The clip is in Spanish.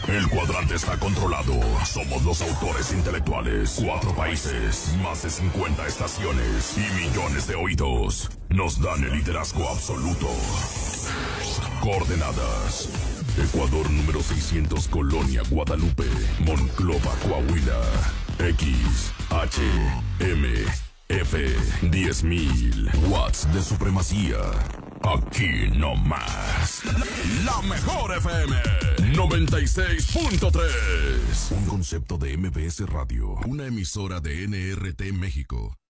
El cuadrante está controlado. Somos los autores intelectuales. 4 países, más de 50 estaciones y millones de oídos. Nos dan el liderazgo absoluto. Coordenadas: Ecuador número 600, Colonia Guadalupe, Monclova, Coahuila. X, H, M, F, 10.000 watts de supremacía. Aquí no más. La mejor FM 96.3. Un concepto de MBS Radio, una emisora de NRT México.